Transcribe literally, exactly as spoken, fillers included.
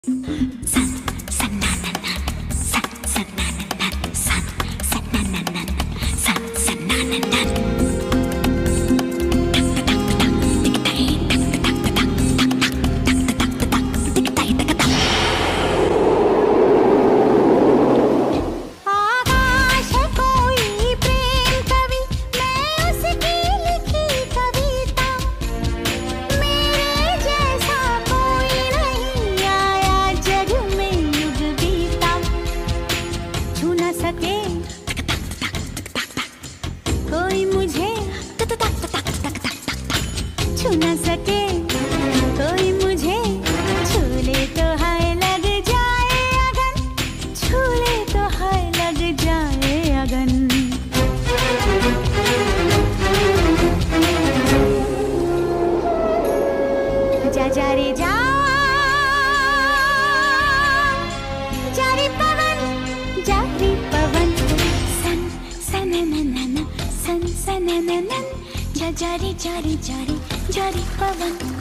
कोई मुझे छू न सके, कोई मुझे छू ले तो हाय लग जाए अगन, छू ले तो हाय लग जाए अगन। जा जा रे जा, जा रे पवन, जा रे पवन, सन सन न न न सन सन न न, जा जा रे जा रे जा रे जा रे पवन।